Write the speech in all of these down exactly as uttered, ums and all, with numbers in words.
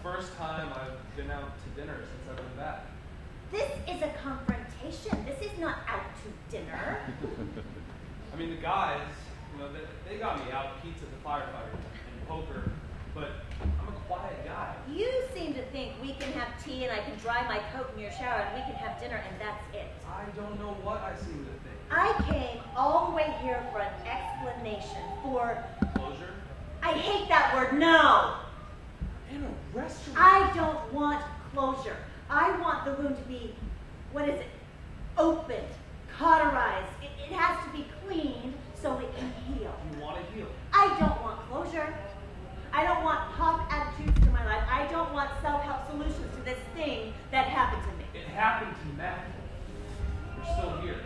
first time I've been out to dinner since I've been back. This is a confrontation. This is not out to dinner. I mean, the guys, you know, they, they got me out pizza at the firefighter and poker, but I'm a quiet guy. You seem to think we can have tea and I can dry my coat in your shower and we can have dinner and that's it. I don't know what I seem to think. I came all the way here for an explanation, for... Closure? I hate that word, no! In a restaurant? I don't want closure. I want the wound to be, what is it, opened, cauterized. It, it has to be cleaned so it can heal. You want to heal? I don't want closure. I don't want pop attitudes to my life. I don't want self-help solutions to this thing that happened to me. It happened to Matt. You're still here.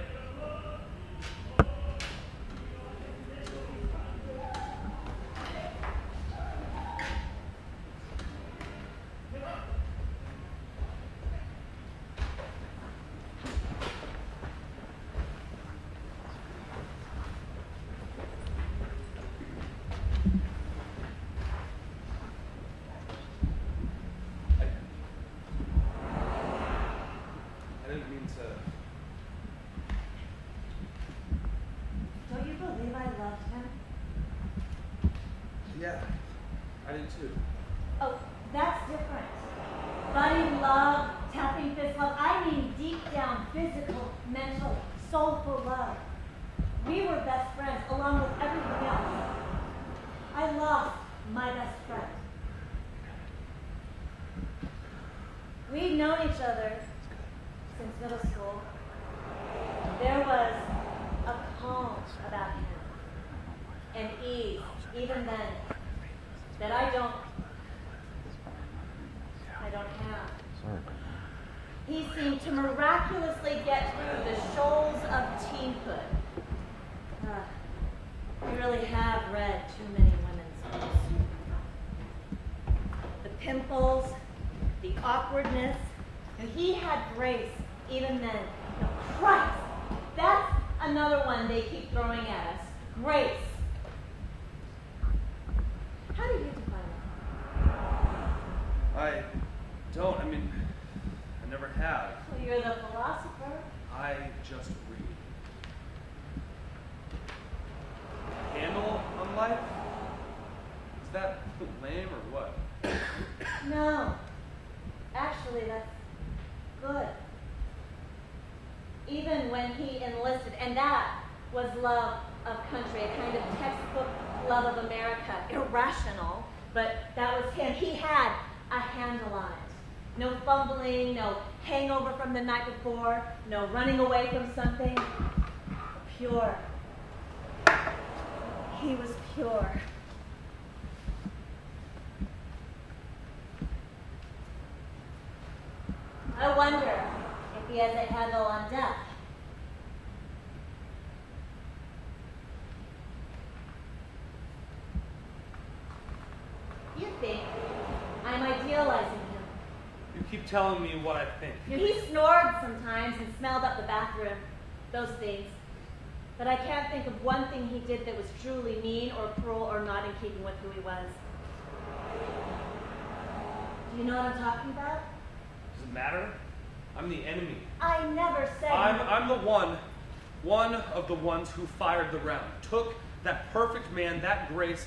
Yeah, I did too. Oh, that's different. Buddy love, tapping fist love. I mean deep down, physical, mental, soulful love. We were best friends along with everything else. I lost my best friend. We'd known each other since middle school. There was a calm about him, an ease, even then, that I don't, I don't have. Sorry. He seemed to miraculously get through the shoals of teenhood. Uh, we really have read too many women's books. The pimples, the awkwardness, and he had grace even then. No, Christ, that's another one they keep throwing at us. Grace. How do you define it? I don't. I mean, I never have. Well, you're the philosopher. I just read. Handle on life? Is that lame or what? No. Actually, that's good. Even when he enlisted, and that was love of country, a kind of textbook love of America, irrational, but that was him. He had a handle on it. No fumbling, no hangover from the night before, no running away from something. Pure. He was pure. I wonder if he has a handle on death. You think I'm idealizing him. You keep telling me what I think. You know, he snored sometimes and smelled up the bathroom. Those things. But I can't think of one thing he did that was truly mean or cruel or not in keeping with who he was. Do you know what I'm talking about? Does it matter? I'm the enemy. I never said... I'm, I'm the one, one of the ones who fired the round. Took that perfect man, that grace,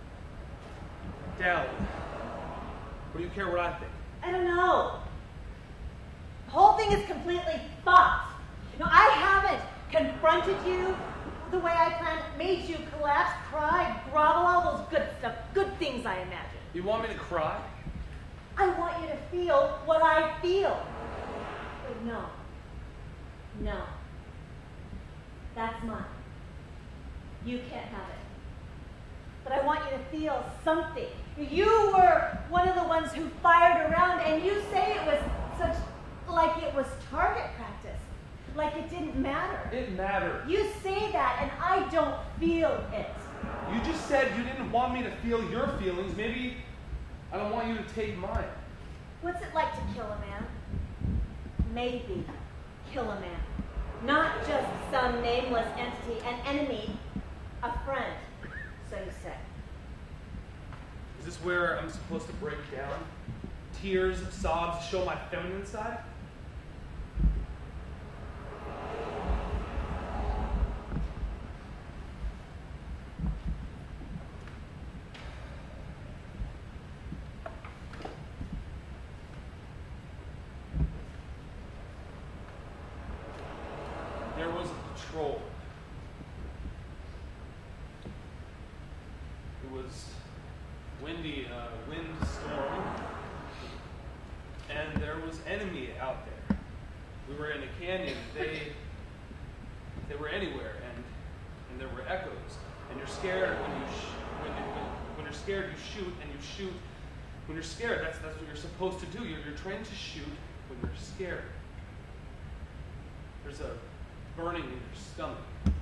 down. What do you care what I think? I don't know. The whole thing is completely fucked. You know, I haven't confronted you the way I planned, made you collapse, cry, grovel, all those good stuff, good things I imagine. You want me to cry? I want you to feel what I feel. But no. No. That's mine. You can't have it. But I want you to feel something. You were one of the ones who fired around, and you say it was such, like it was target practice. Like it didn't matter. It mattered. You say that, and I don't feel it. You just said you didn't want me to feel your feelings. Maybe I don't want you to take mine. What's it like to kill a man? Maybe kill a man. Not just some nameless entity, an enemy, a friend, so you say. Is this where I'm supposed to break down? tears, sobs, show my feminine side? There was a patrol. It was windy, uh, windstorm, and there was enemy out there. We were in a canyon. They they were anywhere, and and there were echoes. And you're scared when you sh- when, you, when when you're scared you shoot, and you shoot when you're scared. That's that's what you're supposed to do. You're you're trained to shoot when you're scared. There's a burning in your stomach,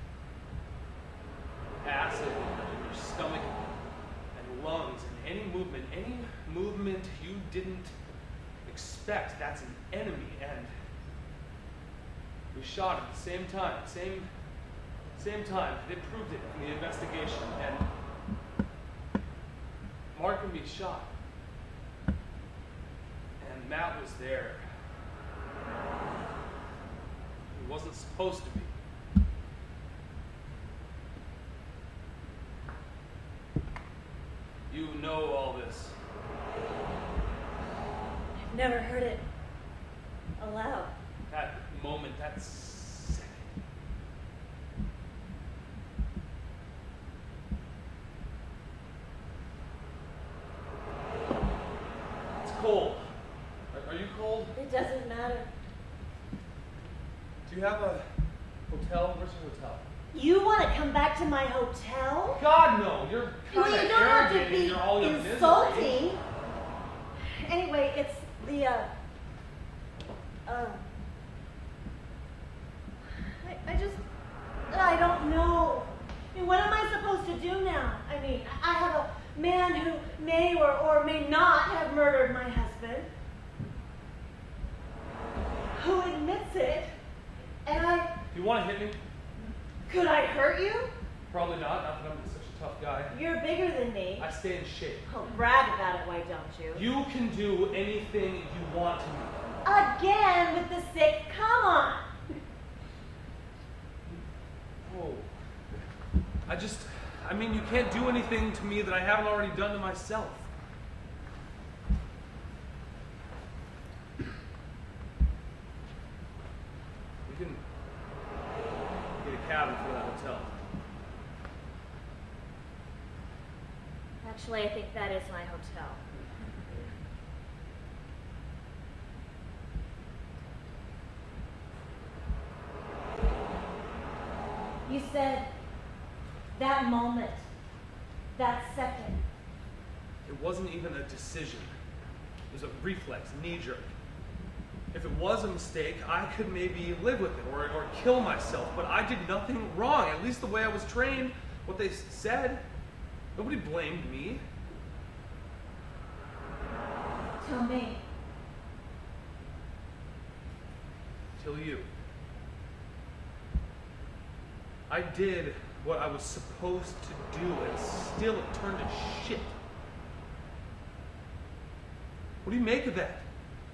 acid in your stomach and lungs, and any movement, any movement you didn't expect, that's an enemy. And we shot at the same time, same, same time. They proved it in the investigation, and Mark and me shot, and Matt was there. He wasn't supposed to be. You know all this. I've never heard it aloud. That moment, that second. It's cold. Are, are you cold? It doesn't matter. Do you have a hotel? Where's your hotel? You want to come back to my hotel? God, no. You're Well, kind you of don't have to arrogant in be your all your misery. insulting. Anyway, it's the, uh, uh, I, I just, I don't know. I mean, what am I supposed to do now? I mean, I have a man who may or, or may not have murdered my husband, who admits it, and I, Do you want to hit me? could I hurt you? Probably not. Not that I'm such a tough guy. You're bigger than me. I stay in shape. Oh, brag about it, why don't you? You can do anything you want to me. Again with the sick, come on. Oh. I just, I mean, you can't do anything to me that I haven't already done to myself. We can get a cabin for that hotel. Actually, I think that is my hotel. You said that moment, that second. It wasn't even a decision. It was a reflex, knee-jerk. If it was a mistake, I could maybe live with it or, or kill myself, but I did nothing wrong, at least the way I was trained, what they said. Nobody blamed me. Tell me. Till you. I did what I was supposed to do, and still it turned to shit. What do you make of that?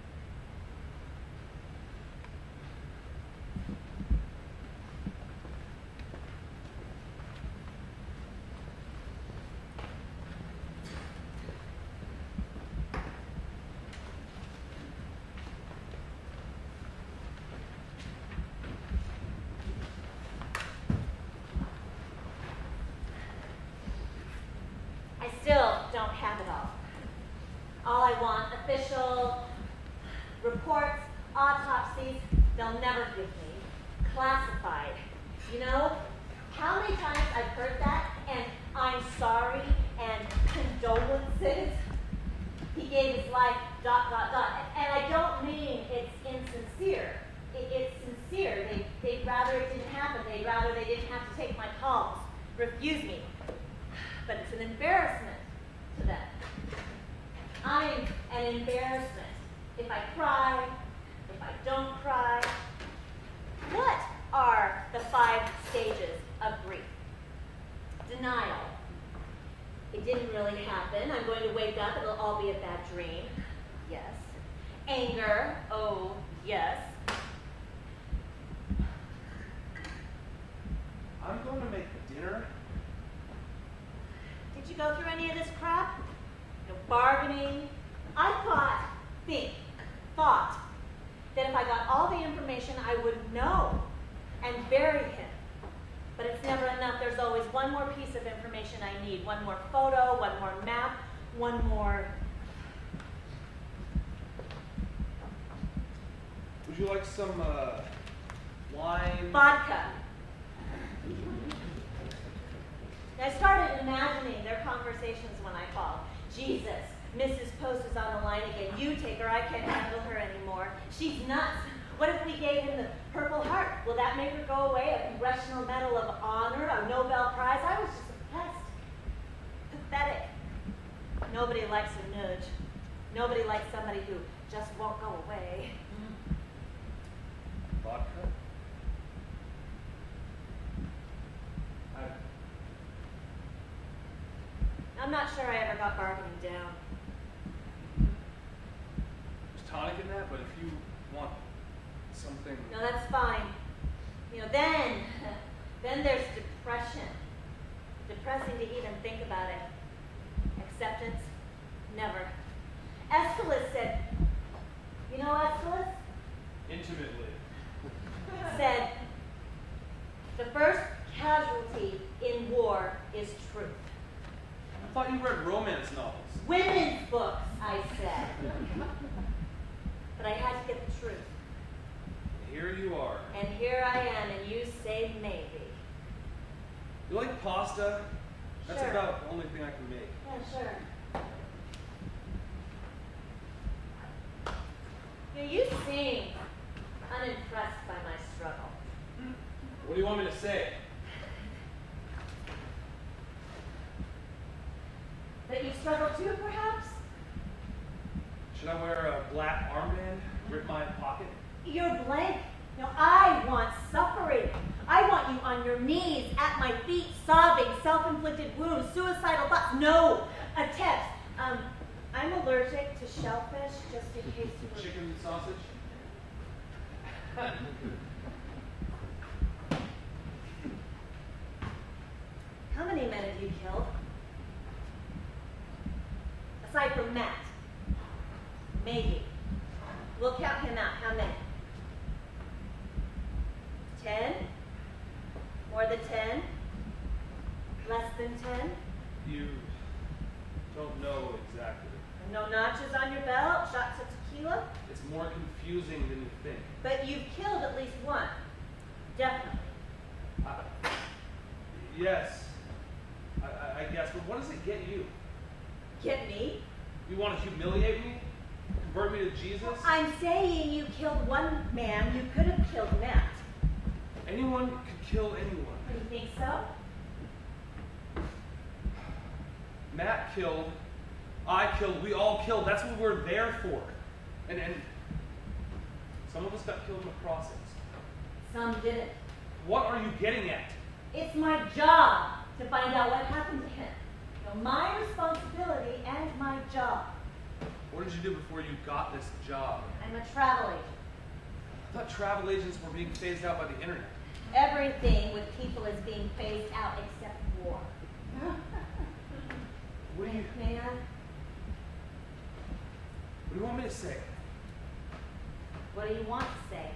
I still don't have it all. All I want, official reports, autopsies, they'll never give me. Classified. You know, how many times I've heard that, and I'm sorry, and condolences. He gave his life, dot, dot, dot. And I don't mean it's insincere. It, it's sincere. They, they'd rather it didn't happen. They'd rather they didn't have to take my calls, refuse me. But it's an embarrassment to them. I'm an embarrassment. If I cry, if I don't cry. What are the five stages of grief? Denial. It didn't really happen. I'm going to wake up, it'll all be a bad dream. Yes. Anger, oh, yes. I'm going to make dinner. Did you go through any of this crap? You know, bargaining? I thought, think, thought, that if I got all the information, I would know and bury him. But it's never enough. There's always one more piece of information I need. One more photo, one more map, one more... Would you like some uh, wine? Vodka. I started imagining their conversations when I called. Jesus, Missus Post is on the line again. You take her. I can't handle her anymore. She's nuts. What if we gave him the Purple Heart? Will that make her go away? A Congressional Medal of Honor? A Nobel Prize? I was just impressed. Pathetic. Nobody likes a nudge. Nobody likes somebody who just won't go away. Vodka? I... I'm not sure I ever got bargaining down. There's tonic in that, but if you want something... No, that's fine. You know, then, then there's depression. Depressing to even think about it. Acceptance? Never. Aeschylus said, you know Aeschylus? Intimately. Said, the first casualty in war is truth. I thought you read romance novels. Women's books, I said. But I had to get the truth. Here you are. And here I am, and you say maybe. You like pasta? That's Sure. about the only thing I can make. Yeah, sure. You, know, you seem unimpressed by my struggle. What do you want me to say? That you struggle too, perhaps? Should I wear a black armband? Rip my pocket? You're blank. No, I want suffering. I want you on your knees, at my feet, sobbing, self-inflicted wounds, suicidal thoughts. No attempts. Um, I'm allergic to shellfish, just in case you were... Chicken sausage? How many men have you killed? Aside from Matt. Maybe. We'll count him out. How many? Ten? More than ten? Less than ten? You don't know exactly. No notches on your belt? Shots of tequila? It's more confusing than you think. But you've killed at least one. Definitely. I, yes, I, I, I guess, but what does it get you? Get me? You want to humiliate me? Convert me to Jesus? I'm saying you killed one man. You could have killed Matt. Anyone could kill anyone. Do you think so? Matt killed, I killed, we all killed. That's what we're there for. And, and some of us got killed in the process. Some didn't. What are you getting at? It's my job to find out what happened to him. You know, my responsibility and my job. What did you do before you got this job? I'm a travel agent. I thought travel agents were being phased out by the internet. Everything with people is being phased out except war. What do you, May I? what do you want me to say? What do you want to say?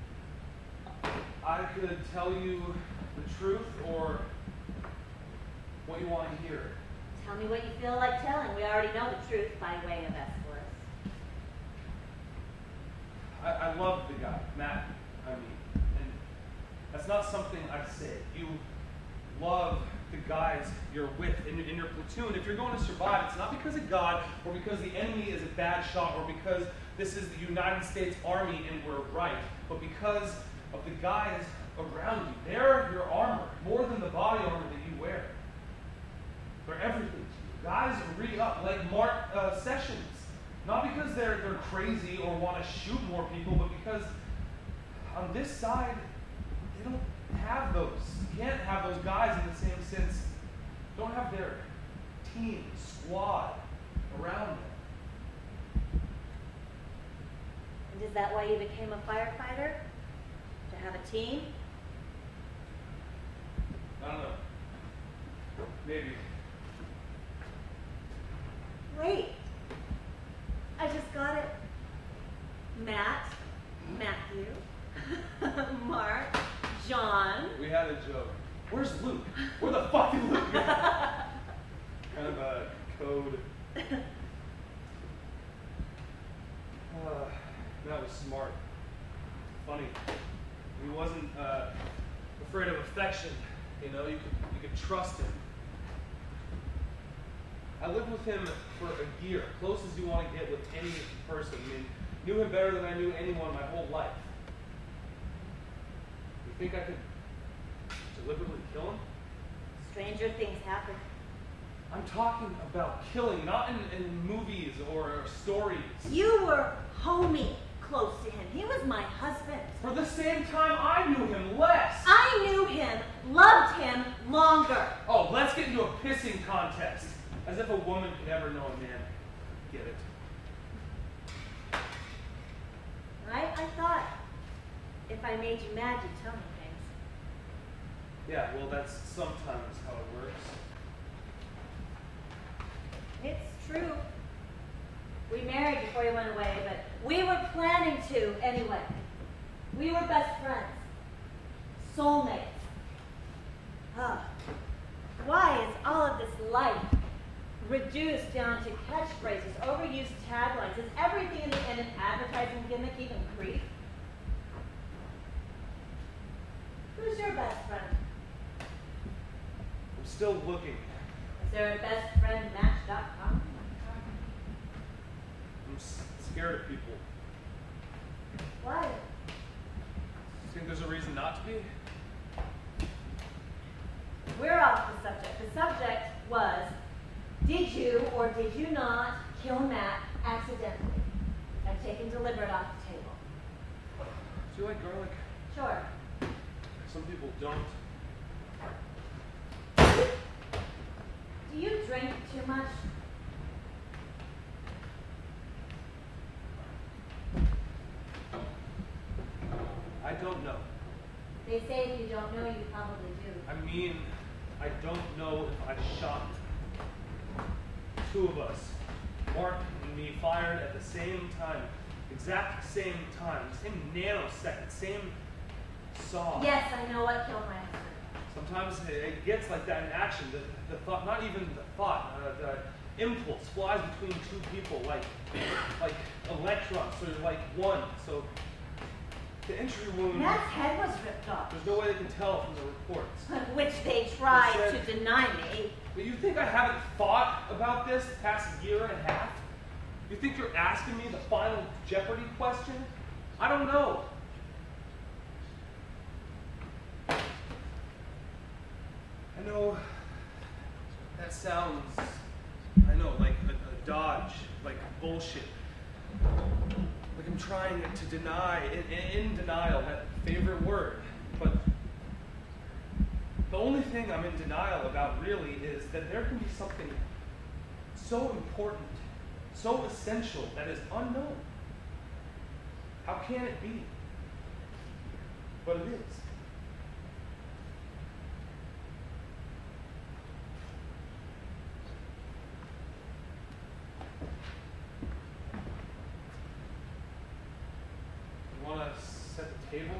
I could tell you the truth or what you want to hear. Tell me what you feel like telling. We already know the truth by way of Aeschylus. I, I love the guy, Matt, I mean. And that's not something I say. You love the guys you're with in, in your platoon. If you're going to survive, it's not because of God or because the enemy is a bad shot or because this is the United States Army and we're right, but because of the guys around you. They're your armor, more than the body armor that you wear. They're everything to you. Guys re up like Mark uh, Sessions. Not because they're, they're crazy or want to shoot more people, but because on this side, they don't have those. You can't have those guys in the same sense. Don't have their team, squad around them. is that why you became a firefighter? To have a team? I don't know. Maybe. Wait. I just got it. Matt, Matthew, Mark, John. We had a joke. Where's Luke? Where the fuck is Luke? Kind of a code. Uh, Matt was smart. Funny. He wasn't uh, afraid of affection. You know, you could you could trust him. I lived with him for a year, close as you want to get with any person. I mean, knew him better than I knew anyone my whole life. You think I could deliberately kill him? Stranger things happen. I'm talking about killing, not in, in movies or stories. You were homey close to him. He was my husband. For the same time, I knew him less. I knew him, loved him longer. Oh, let's get into a pissing contest. As if a woman could ever know a man. Get it? I, I thought if I made you mad, you'd tell me things. Yeah, well, that's sometimes how it works. It's true. We married before you went away, but we were planning to anyway. We were best friends. Soulmates. Ugh. Why is all of this life reduced down to catchphrases, overused taglines? Is everything in the end an advertising gimmick, even Greek? Who's your best friend? I'm still looking. Is there a best friend match dot com? I'm s- scared of people. Why? You think there's a reason not to be? We're off the subject. The subject was, did you or did you not kill Matt accidentally? I've taken deliberate off the table. Do you like garlic? Sure. Some people don't. Do you drink too much? I don't know. They say if you don't know, you probably do. I mean, I don't know if I shot two of us. Mark and me fired at the same time. Exact same time. Same nanosecond. Same saw. Yes, I know what killed my husband. Sometimes it gets like that in action. The, the thought, not even the thought, uh, the impulse flies between two people like, like electrons. So you're like one. So the entry wound, Matt's head was ripped off, there's no way they can tell from the reports. which they tried They said- to deny me. But you think I haven't thought about this the past year and a half? You think you're asking me the final Jeopardy question? I don't know. I know that sounds, I know, like a, a dodge, like bullshit. Like I'm trying to deny, in, in denial, that favorite word. But the only thing I'm in denial about really is that there can be something so important, so essential that is unknown. How can it be? But it is. You want to set the table?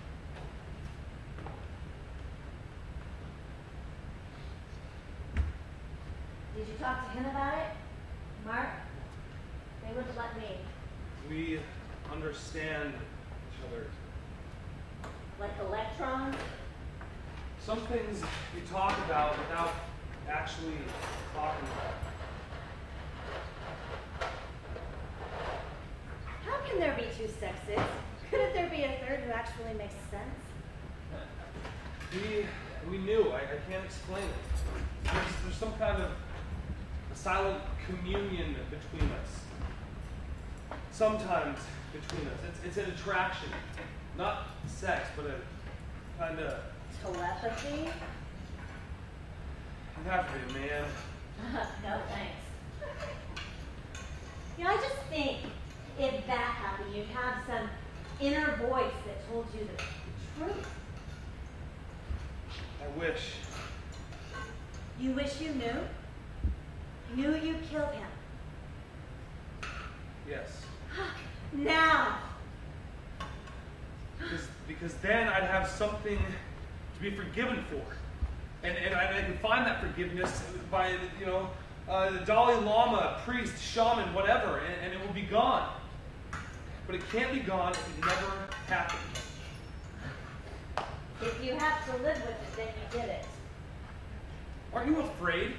Did you talk to him about it? Mark? They wouldn't let me. We understand each other. Like electrons? Some things we talk about without actually talking about. How can there be two sexes? Couldn't there be a third who actually makes sense? We we knew. I, I can't explain it. There's, there's some kind of silent communion between us. Sometimes between us. It's, it's an attraction. Not sex, but a kind of... Telepathy? You have to be, man. No thanks. You know, I just think if that happened, you'd have some inner voice that told you the truth. I wish. You wish you knew? Knew you killed him. Yes. Now. Because, because then I'd have something to be forgiven for. And, and I, I could find that forgiveness by, you know, uh, the Dalai Lama, priest, shaman, whatever, and, and it will be gone. But it can't be gone if it never happened. If you have to live with it, then you did it. Aren't you afraid?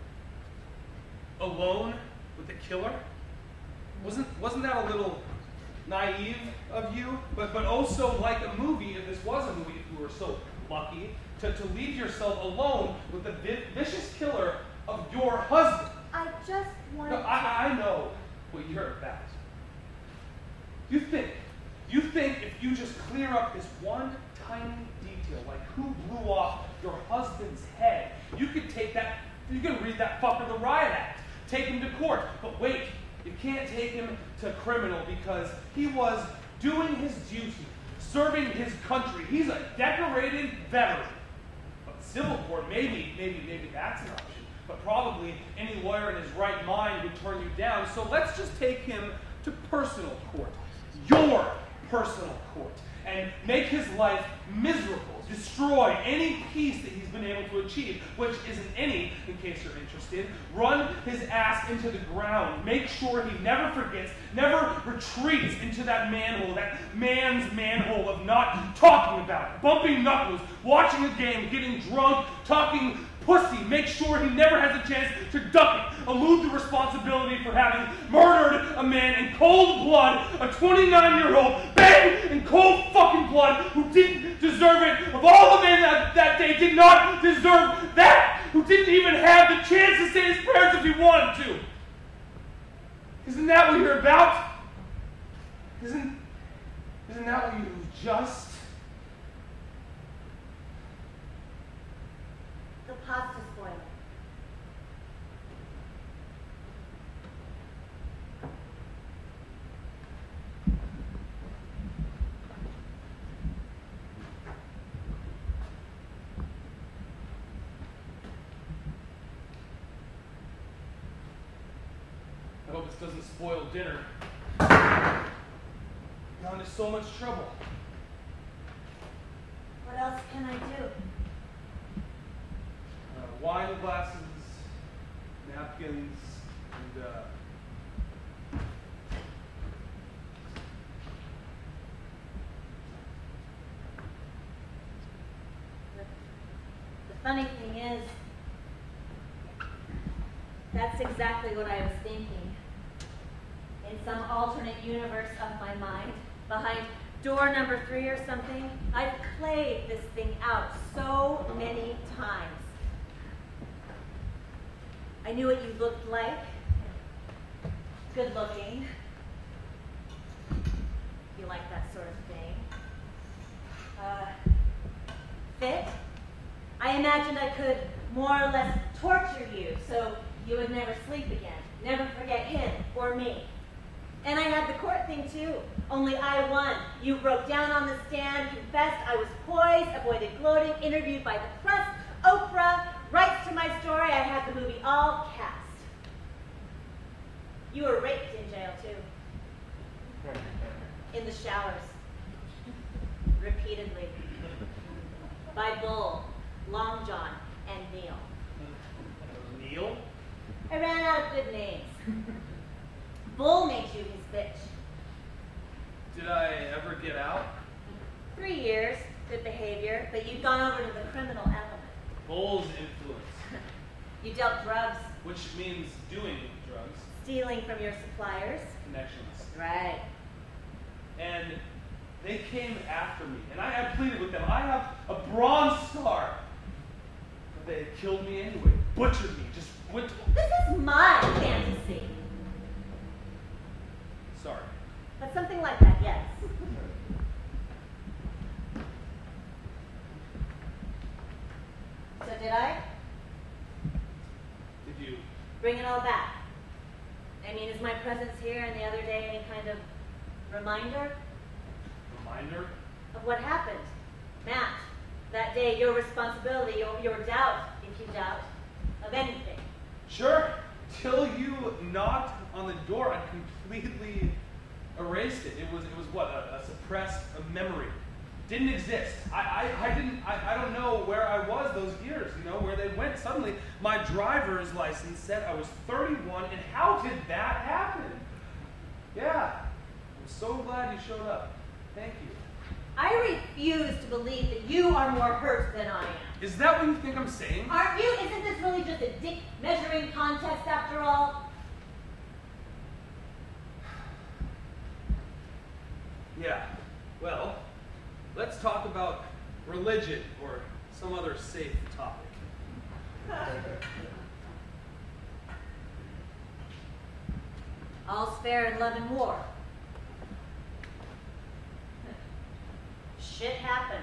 Alone with the killer? Wasn't wasn't that a little naive of you? But but also like a movie, if this was a movie, if you were so lucky, to, to leave yourself alone with the vi- vicious killer of your husband. I just want No, I, I know what you're about. You think, you think if you just clear up this one tiny detail, like who blew off your husband's head, you could take that, you can read that fucker the Riot Act, take him to court. But wait, you can't take him to criminal because he was doing his duty, serving his country. He's a decorated veteran. But civil court, maybe, maybe, maybe that's an option. But probably any lawyer in his right mind would turn you down. So let's just take him to personal court. Your personal court. And make his life miserable. Destroy any peace that he's been able to achieve, which isn't any, in case you're interested. Run his ass into the ground. Make sure he never forgets, never retreats into that manhole, that man's manhole of not talking about it, bumping knuckles, watching a game, getting drunk, talking pussy. Make sure he never has a chance to duck it, elude the responsibility for having murdered a man in cold blood, a twenty-nine-year-old, bang, in cold fucking blood, who didn't deserve it. Of all the men that, that day did not deserve that, who didn't even have the chance to say his prayers if he wanted to. Isn't that what you're about? Isn't, isn't that what you just... The pasta spoiler. I hope this doesn't spoil dinner. You're into so much trouble. What else can I do? Uh, wine glasses, napkins, and uh, The, the funny thing is, that's exactly what I was thinking. In some alternate universe of my mind, behind door number three or something, I've played this thing out so many times. I knew what you looked like. Good looking. You like that sort of thing. Uh, fit. I imagined I could more or less torture you so you would never sleep again, never forget him or me. And I had the court thing too, only I won. You broke down on the stand, confessed I was poised, avoided gloating, interviewed by the press, Oprah, rights to my story, I had the movie all cast. You were raped in jail too. In the showers. Repeatedly. By Bull, Long John, and Neil. Neil? I ran out of good names. Bull made you his bitch. Did I ever get out? Three years, good behavior, but you'd gone over to the criminal element. Bull's influence, You dealt drugs, which means doing drugs, stealing from your suppliers. connections. Right. And they came after me, and I had pleaded with them. I have a Bronze Star. But they had killed me anyway, butchered me, just went to... This is my fantasy. Sorry. But something like that, yes. So did I? Did you? Bring it all back. I mean, is my presence here and the other day any kind of reminder? Reminder? Of what happened? Matt, that day, your responsibility, your, your doubt, if you doubt, of anything. Sure. Till you knocked on the door, I completely erased it. It was, it was what, a, a suppressed a memory. Didn't exist. I, I, I didn't, I, I don't know where I was those years, you know, where they went. Suddenly, my driver's license said I was thirty-one, and how did that happen? Yeah. I'm so glad you showed up. Thank you. I refuse to believe that you are more hurt than I am. Is that what you think I'm saying? Aren't you? Isn't this really just a dick measuring contest after all? Yeah. Well, let's talk about religion or some other safe topic. All's fair in love and war. Shit happens.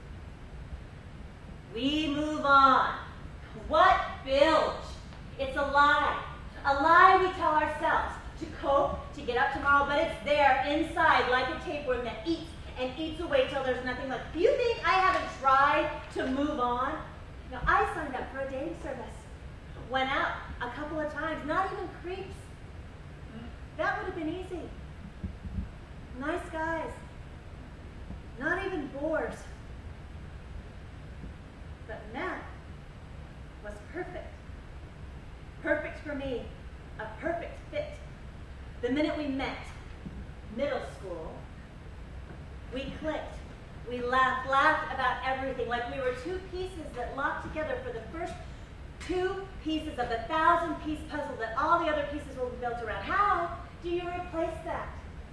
We move on. What bilge? It's a lie. A lie we tell ourselves to cope, to get up tomorrow, but it's there inside like a tapeworm that eats and eats away till there's nothing left. Do you think I haven't tried to move on? Now, I signed up for a dating service. Went out a couple of times, not even creeps. That would have been easy. Nice guys. Not even bores. But Matt was perfect. Perfect for me. A perfect fit. The minute we met, middle school, we clicked. We laughed, laughed about everything, like we were two pieces that locked together for the first two pieces of the thousand-piece puzzle that all the other pieces will be built around. How do you replace that?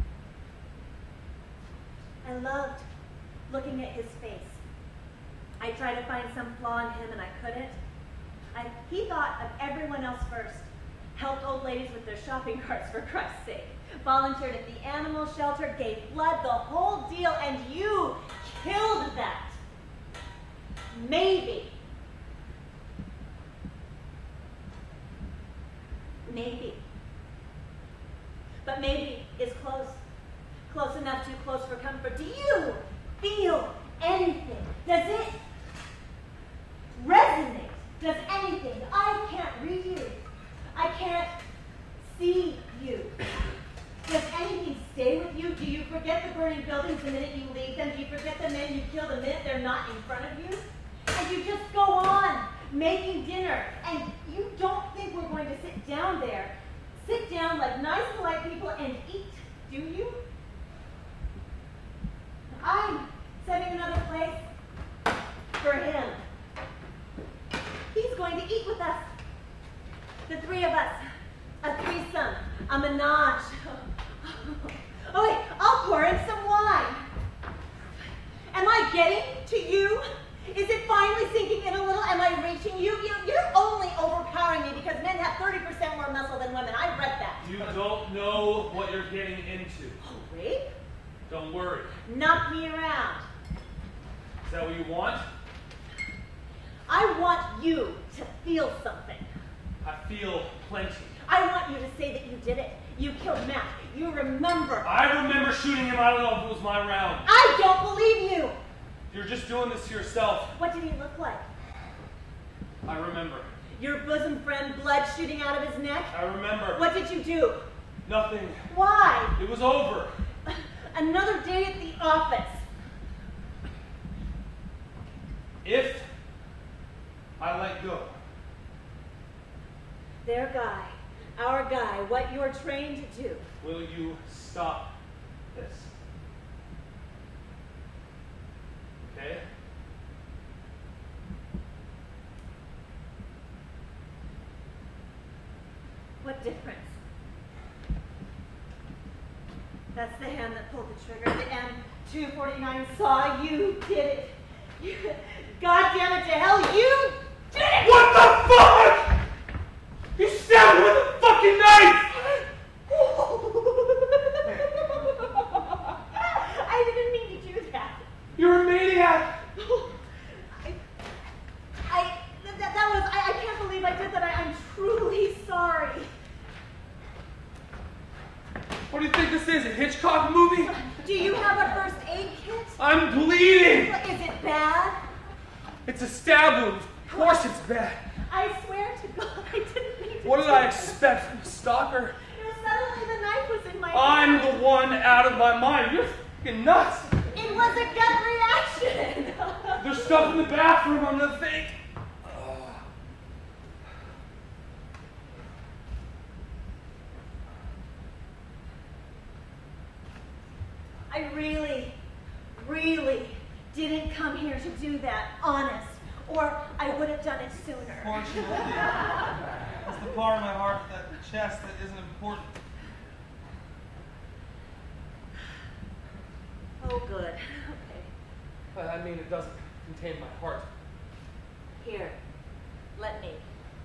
I loved looking at his face. I tried to find some flaw in him, and I couldn't. I, he thought of everyone else first. Helped old ladies with their shopping carts, for Christ's sake. Volunteered at the animal shelter, gave blood, the whole deal, and you killed that. Maybe. Maybe. But maybe is close. Close enough, too close for comfort. Do you feel anything? Does it resonate? Does anything? I can't read you. I can't see you. Does anything stay with you? Do you forget the burning buildings the minute you leave them? Do you forget the men you kill the minute they're not in front of you? And you just go on making dinner, and you don't think we're going to sit down there, sit down like nice, polite people and eat, do you? I'm setting another place for him. He's going to eat with us. The three of us. A threesome. A menage. Oh wait, I'll pour him some wine. Am I getting to you? Is it finally sinking in a little? Am I reaching you? you you're only overpowering me because men have thirty percent more muscle than women. I read that. You don't know what you're getting into. Oh, rape? Don't worry. Knock me around. Is that what you want? I want you to feel something. I feel plenty. I want you to say that you did it. You killed Matt. You remember. I remember shooting him. I don't know if it was my round. I don't believe you. You're just doing this to yourself. What did he look like? I remember. Your bosom friend, blood shooting out of his neck? I remember. What did you do? Nothing. Why? It was over. Another day at the office. If I let go. Their guy, our guy, what you're trained to do. Will you stop this? Okay? What difference? That's the hand that pulled the trigger. The M two forty-nine saw you did it. You, God damn it to hell, you did it! What the fuck? You stabbed me with a fucking knife! I didn't mean to do that. You're a maniac! I, I, that, that was, I, I can't believe I did that. I, I'm truly sorry. bad? It's a stab wound. Of course it's bad. I swear to God, I didn't mean to What did do I it. expect from a stalker? You know, suddenly the knife was in my I'm hand. the one out of my mind. You're fucking nuts. It was a gut reaction. There's stuff in the bathroom. I'm gonna think. I really, really didn't come here to do that, honest. Or I would have done it sooner. Fortunately, it's the part of my heart, that chest, that isn't important. Oh, good. Okay. Uh, I mean, it doesn't contain my heart. Here, let me.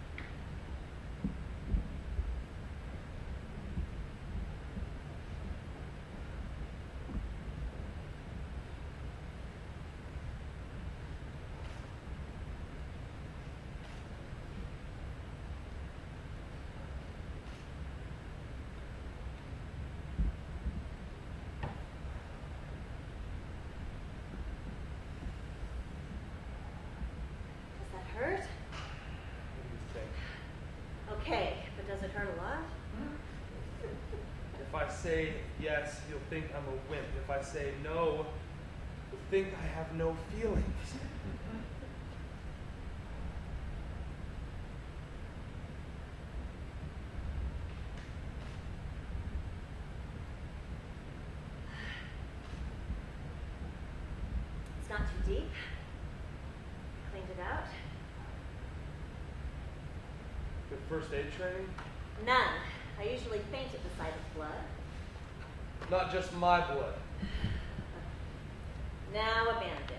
Hurt? What do you think? Okay, but does it hurt a lot? If I say yes, you'll think I'm a wimp. If I say no, you'll think I have no feelings. It's not too deep. Cleaned it out. Good first aid training? None. I usually faint at the sight of blood. Not just my blood. Now a bandage.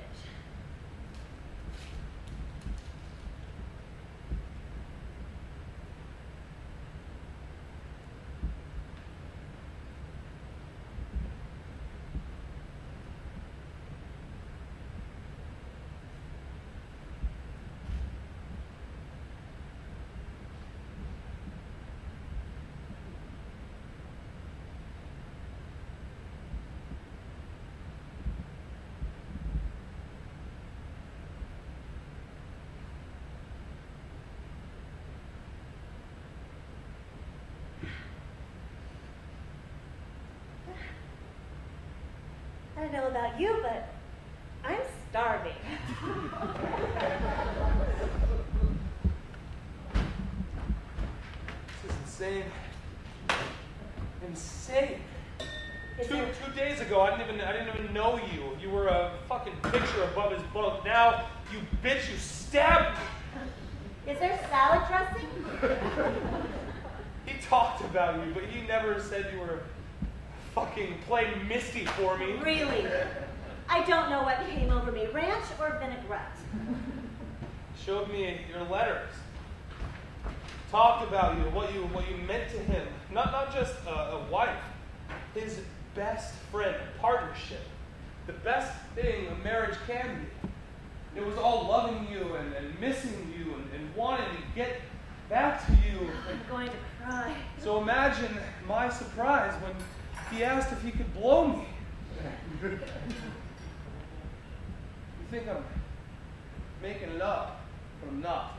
I don't know about you, but I'm starving. This is insane. Insane. Is Two, there- two days ago, I didn't even I didn't even know you. You were a fucking picture above his bunk. Now, you bitch, you stabbed me. Is there salad dressing? He talked about you, but he never said you were fucking playing Misty for me. Really? I don't know what came over me, ranch or vinaigrette. Showed me your letters. Talked about you, what you what you meant to him. Not not just a, a wife, his best friend, partnership. The best thing a marriage can be. It was all loving you and, and missing you and, and wanting to get back to you. I'm going to cry. So imagine my surprise when he asked if he could blow me. You think I'm making it up, but I'm not.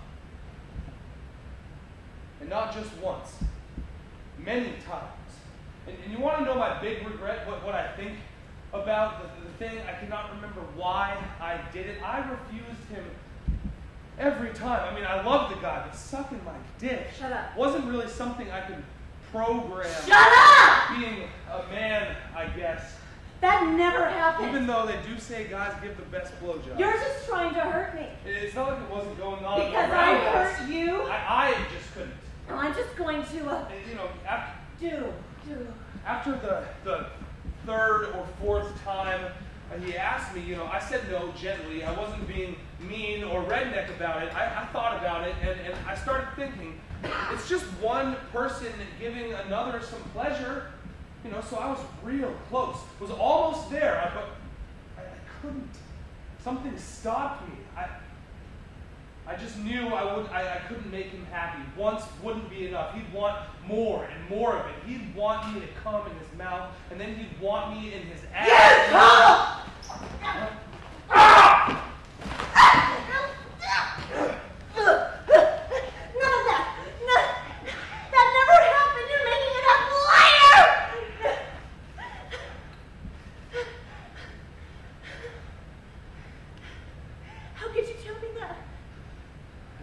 And not just once, many times. And, and you want to know my big regret, what, what I think about the, the thing? I cannot remember why I did it. I refused him every time. I mean, I love the guy, but sucking my dick Shut up. wasn't really something I could program. Shut up! Being a man, I guess. That never happened. Even though they do say guys give the best blowjobs. You're just trying to hurt me. It's not like it wasn't going on Because around I us. hurt you? I, I just couldn't. And I'm just going to, uh, And, you know, after, do, do. after the, the third or fourth time uh, he asked me, you know, I said no gently. I wasn't being mean or redneck about it. I, I thought about it, and, and I started thinking, it's just one person giving another some pleasure. You know, so I was real close. Was almost there, I, but I, I couldn't. Something stopped me. I, I just knew I would. I, I couldn't make him happy. Once wouldn't be enough. He'd want more and more of it. He'd want me to come in his mouth, and then he'd want me in his ass. Yes! Ah!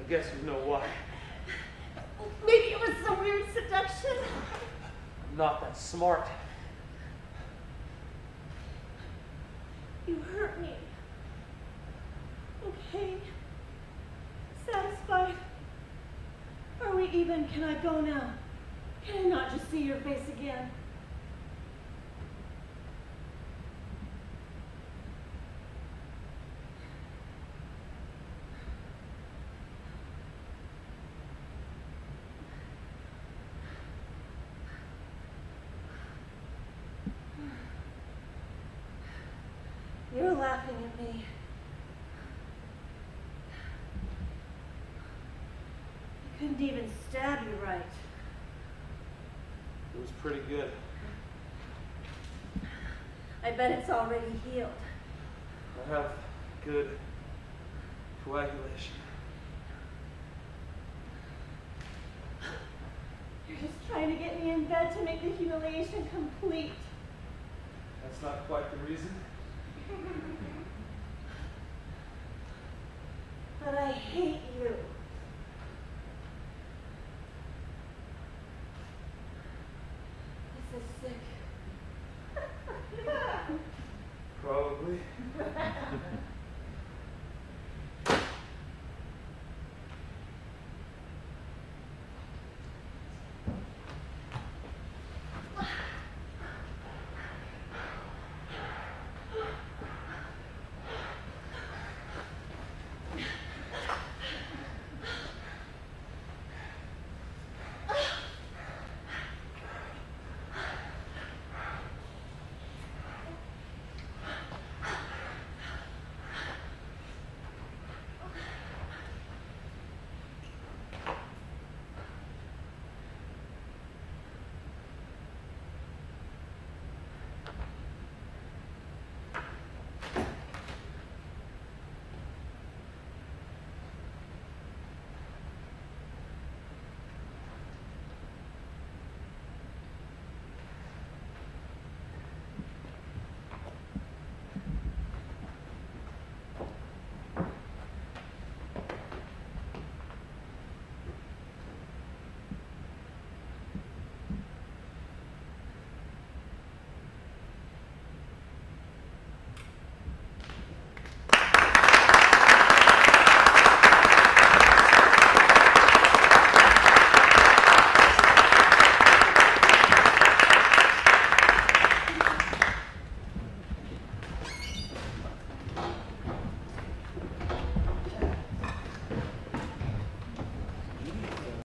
I guess you know why. Maybe it was some weird seduction. I'm not that smart. You hurt me. Okay. Satisfied? Are we even? Can I go now? Can I not just see your face again? You're laughing at me. I couldn't even stab you right. It was pretty good. I bet it's already healed. I have good coagulation. You're just trying to get me in bed to make the humiliation complete. That's not quite the reason.